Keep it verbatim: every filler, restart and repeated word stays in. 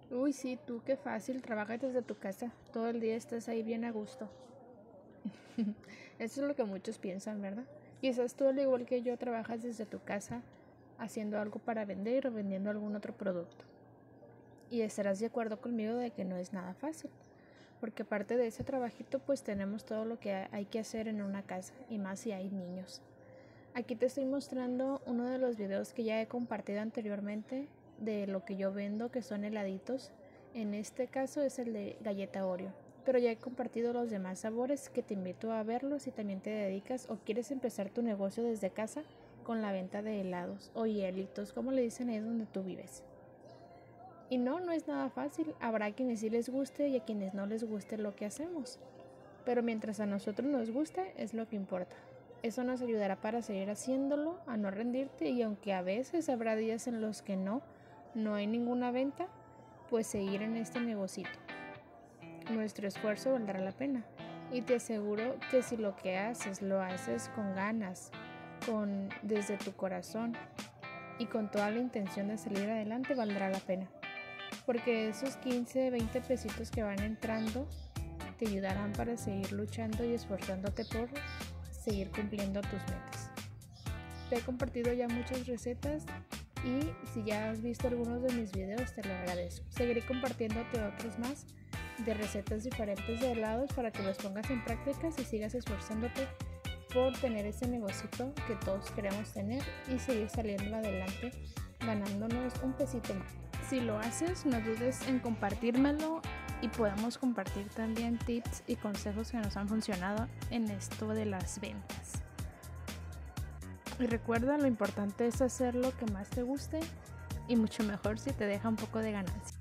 Uy, sí, tú qué fácil, trabajas desde tu casa, todo el día estás ahí bien a gusto. Eso es lo que muchos piensan, ¿verdad? Quizás tú, al igual que yo, trabajas desde tu casa haciendo algo para vender o vendiendo algún otro producto. Y estarás de acuerdo conmigo de que no es nada fácil, porque aparte de ese trabajito pues tenemos todo lo que hay que hacer en una casa, y más si hay niños. Aquí te estoy mostrando uno de los videos que ya he compartido anteriormente de lo que yo vendo, que son heladitos. En este caso es el de galleta Oreo, pero ya he compartido los demás sabores que te invito a verlos si también te dedicas o quieres empezar tu negocio desde casa con la venta de helados o hielitos, como le dicen ahí donde tú vives. Y no, no es nada fácil. Habrá quienes sí les guste y a quienes no les guste lo que hacemos. Pero mientras a nosotros nos guste, es lo que importa. Eso nos ayudará para seguir haciéndolo, a no rendirte, y aunque a veces habrá días en los que no, no hay ninguna venta, pues seguir en este negocito. Nuestro esfuerzo valdrá la pena. Y te aseguro que si lo que haces lo haces con ganas, con desde tu corazón y con toda la intención de salir adelante, valdrá la pena. Porque esos quince, veinte pesitos que van entrando te ayudarán para seguir luchando y esforzándote por seguir cumpliendo tus metas. Te he compartido ya muchas recetas y si ya has visto algunos de mis videos te lo agradezco. Seguiré compartiéndote otros más de recetas diferentes de helados para que los pongas en prácticas y sigas esforzándote por tener ese negocito que todos queremos tener y seguir saliendo adelante ganándonos un pesito más. Si lo haces, no dudes en compartírmelo y podamos compartir también tips y consejos que nos han funcionado en esto de las ventas. Y recuerda, lo importante es hacer lo que más te guste y mucho mejor si te deja un poco de ganancia.